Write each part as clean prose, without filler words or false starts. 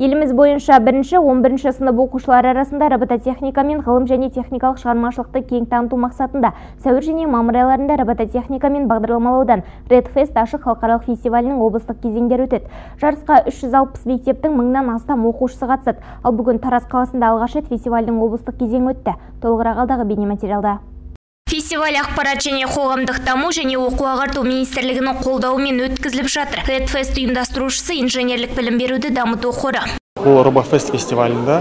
Еліміз бойынша 1-11 сынып оқушылары арасында робототехника мен ғылым және техникалық шығармашылықты кең таныту мақсатында сәуір және мамыр айларында робототехника мен бағдарламалаудан Redfest ашық халықаралық фестивалінің облыстық кезеңдері өтеді. Жарысқа 360 мектептің 1000-нан астам оқушысы қатысады. Ал бүгін Тараз қаласында алғаш рет фестивальдің облыстық кезеңі өтті. Толығырақ алдағы бейнематериалда. Фестиваль ақпарат және қоғамдық даму және оқу-ағарту министрлігінің қолдауымен өткізіліп жатыр. Redfest ұйымдастырушысы инженерлік білім беруді дамыту қоры. Бұл RoboFest фестивалінде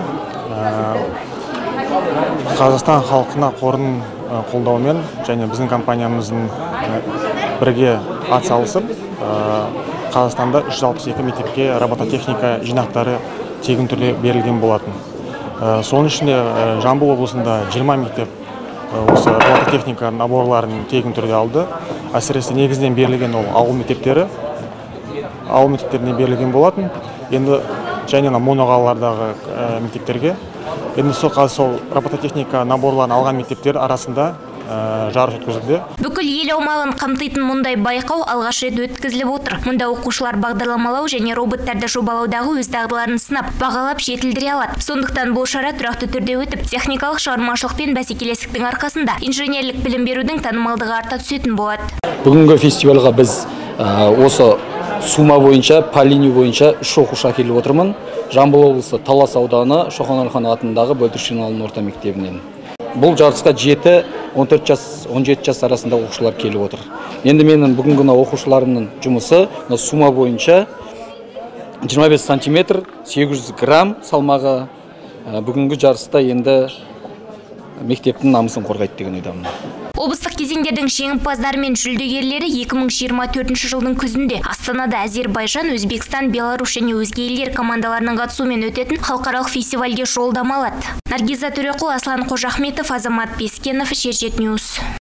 Қазақстан халқына қорының қолдауымен және біздің компаниямыздың бірге атсалысып, Қазақстанда 362 мектепке робототехника жинақтары тегін түрде берілген болатын. Соның ішінде Жамбыл облысында 20 мектеп осы робототехника наборларын тегін түрде алды. Әсіресе негізінен берілген ол ауыл мектептеріне берілген болатын. Енді және моноқалалардағы мектептерге. Енді сол робототехника наборларын алған мектептер арасында жарыс өткізілді. Бүкіл ел аумағын қамтитын мұндай байқау алғаш рет өткізіліп отыр. Мұнда оқушылар бағдарламалау және роботтарды жобалаудағы өз дағдыларын сынап, бағалап жетілдіре алады. Сондықтан бұл шара тұрақты түрде өтіп, техникалық шығармашылық пен бәсекелестіктің арқасында инженерлік білім берудің танымалдығы арта түсетін болады. Бүгінгі фестивальға біз осы сума бойынша, по линия бойынша 3 оқушы әкеліп отырмын. Жамбыл облысы Талас ауданы Шоқан атындағы Бөлтіршин орта мектебінен. Бұл жарысқа 7-14 жас, 17 жас арасында оқушылар келіп отыр. Енді менің бүгінгі оқушыларымның жұмысы сума бойынша 25 сантиметр, 800 грамм салмағы. Бүгінгі жарыста енді мектептің намысын қорғайды деген ойдамын. Облыстық кезеңдердің жеңімпаздары мен жүлдегерлері 2024 жылдың күзінде Астанада Әзербайжан, Өзбекстан, Беларусь және өзге елдер командаларының қатысуымен өтетін халықаралық фестивальге жолдама алады. Наргиза Төреқұл, Аслан Қожахметов, Азамат Бескенов, Шержет Ньюс.